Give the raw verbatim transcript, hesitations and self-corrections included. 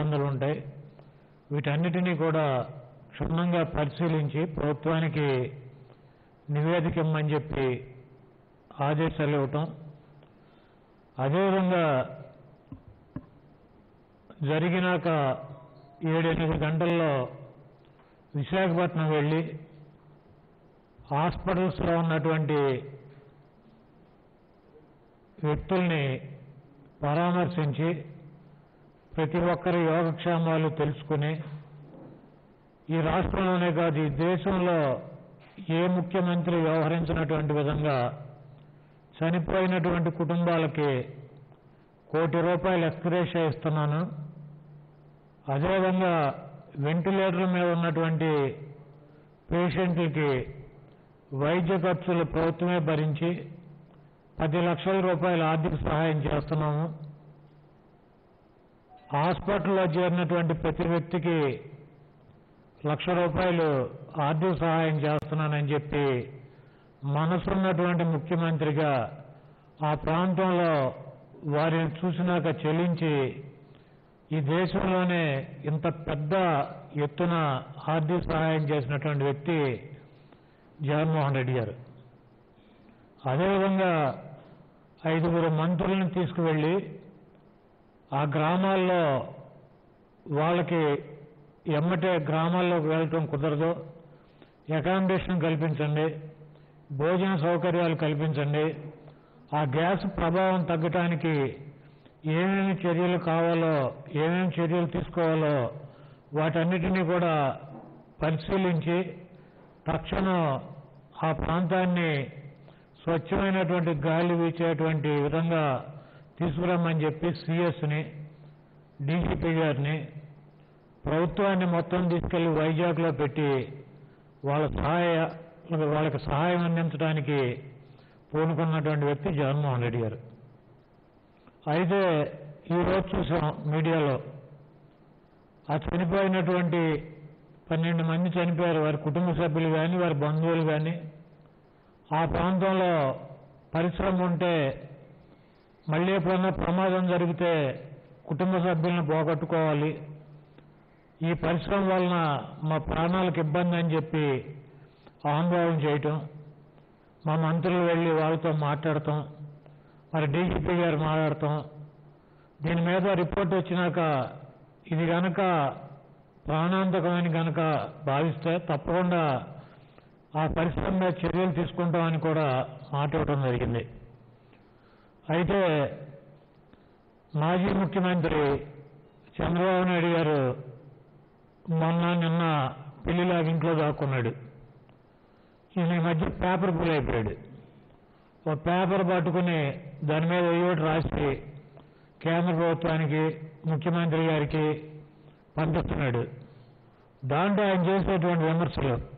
ఇబ్బందులు ఉంటాయి. వీటన్నిటినీ కూడా క్షుణ్ణంగా పరిశీలించి ప్రభుత్వానికి నివేదిక ఇమ్మని చెప్పి ఆదేశాలు ఇవ్వటం, అదేవిధంగా జరిగినాక ఏడెనిమిది గంటల్లో విశాఖపట్నం వెళ్ళి హాస్పిటల్స్లో ఉన్నటువంటి వ్యక్తుల్ని పరామర్శించి ప్రతి ఒక్కరి యోగక్షేమాలు తెలుసుకుని ఈ రాష్ట్రంలోనే కాదు ఈ దేశంలో ఏ ముఖ్యమంత్రి వ్యవహరించినటువంటి విధంగా చనిపోయినటువంటి కుటుంబాలకి కోటి రూపాయలు ఎక్స్గ్రేషియా ఇస్తున్నాను. అదేవిధంగా వెంటిలేటర్ల మీద ఉన్నటువంటి పేషెంట్లకి వైద్య ఖర్చులు ప్రభుత్వమే భరించి పది లక్షల రూపాయల ఆర్థిక సహాయం చేస్తున్నాము. హాస్పిటల్లో చేరినటువంటి ప్రతి వ్యక్తికి లక్ష రూపాయలు ఆర్థిక సహాయం చేస్తున్నానని చెప్పి మనసున్నటువంటి ముఖ్యమంత్రిగా ఆ ప్రాంతంలో వారిని చూసినాక చెల్లించి ఈ దేశంలోనే ఇంత పెద్ద ఎత్తున ఆర్థిక సహాయం చేసినటువంటి వ్యక్తి జగన్మోహన్ రెడ్డి గారు. అదేవిధంగా ఐదుగురు మంత్రులను తీసుకువెళ్ళి ఆ గ్రామాల్లో వాళ్ళకి ఎమ్మటే గ్రామాల్లోకి వెళ్ళటం కుదరదు, అకామిడేషన్ కల్పించండి, భోజన సౌకర్యాలు కల్పించండి, ఆ గ్యాస్ ప్రభావం తగ్గటానికి ఏమేమి చర్యలు కావాలో ఏమేమి చర్యలు తీసుకోవాలో వాటన్నిటినీ కూడా పరిశీలించి తక్షణం ఆ ప్రాంతాన్ని స్వచ్ఛమైనటువంటి గాలి వీచేటువంటి విధంగా తీసుకురమ్మని చెప్పి సిఎస్ని డీజీపీ గారిని ప్రభుత్వాన్ని మొత్తం తీసుకెళ్లి వైజాగ్లో పెట్టి వాళ్ళ సహాయ వాళ్ళకి సహాయం అందించడానికి పూనుకున్నటువంటి వ్యక్తి జగన్మోహన్ రెడ్డి గారు. అయితే ఈరోజు చూసాం మీడియాలో ఆ చనిపోయినటువంటి పన్నెండు మంది చనిపోయారు. వారి కుటుంబ సభ్యులు కానీ వారి బంధువులు కానీ ఆ ప్రాంతంలో పరిశ్రమ ఉంటే మళ్ళీ ఎప్పుడన్నా ప్రమాదం జరిగితే కుటుంబ సభ్యులను పోగొట్టుకోవాలి, ఈ పరిశ్రమ వలన మా ప్రాణాలకు ఇబ్బంది అని చెప్పి ఆందోళన చేయటం, మా మంత్రులు వెళ్ళి వాళ్ళతో మాట్లాడటం, మరి డీజీపీ గారు మాట్లాడటం, దీని మీద రిపోర్ట్ వచ్చినాక ఇది కనుక ప్రాణాంతకమైన కనుక భావిస్తే తప్పకుండా ఆ పరిశ్రమ మీద చర్యలు తీసుకుంటామని కూడా మాట ఇవ్వడం జరిగింది. అయితే మాజీ ముఖ్యమంత్రి చంద్రబాబు నాయుడు గారు మొన్న నిన్న పెళ్లిలాగా ఇంట్లో దాక్కున్నాడు. ఈయన ఈ మధ్య పేపర్ పుల్ అయిపోయాడు. ఒక పేపర్ పట్టుకుని దాని మీద ఏయోటి రాసి కేంద్ర ప్రభుత్వానికి ముఖ్యమంత్రి గారికి పంపిస్తున్నాడు. దాంట్లో ఆయన చేసేటువంటి విమర్శలు